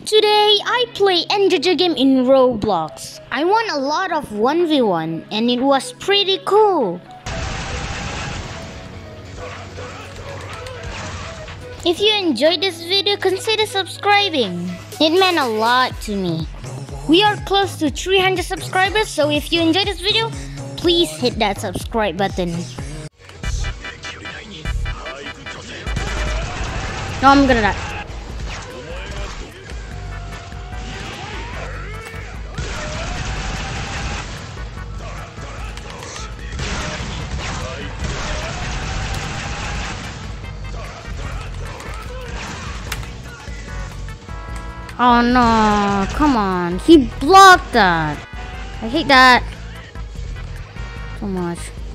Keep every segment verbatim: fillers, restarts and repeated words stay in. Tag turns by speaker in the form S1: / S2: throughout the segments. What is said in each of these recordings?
S1: Today, I play a jojo game in Roblox. I won a lot of one v one and it was pretty cool. If you enjoyed this video, consider subscribing. It meant a lot to me. We are close to three hundred subscribers, so if you enjoyed this video, please hit that subscribe button. No, I'm gonna die. Oh no, come on. He blocked that. I hate that so much.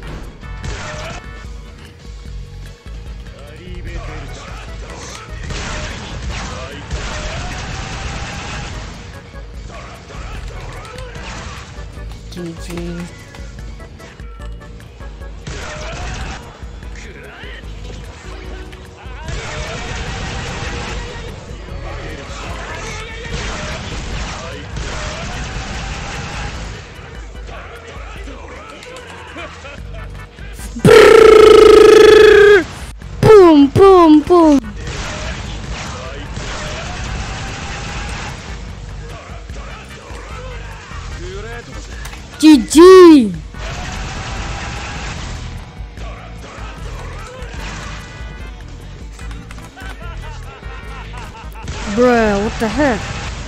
S1: G G. Boom, boom, boom. G G. Bruh, what the heck?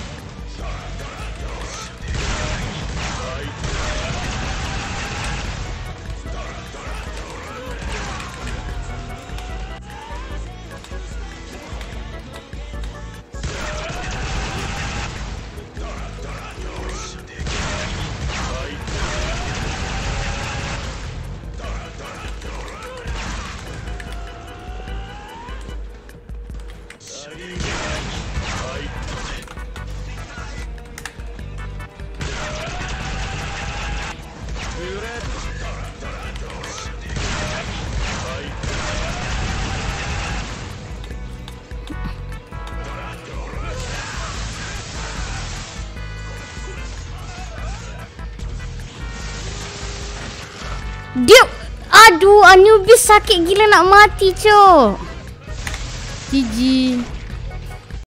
S1: Dia, aduh, Anubis sakit gila nak mati, cok. G G.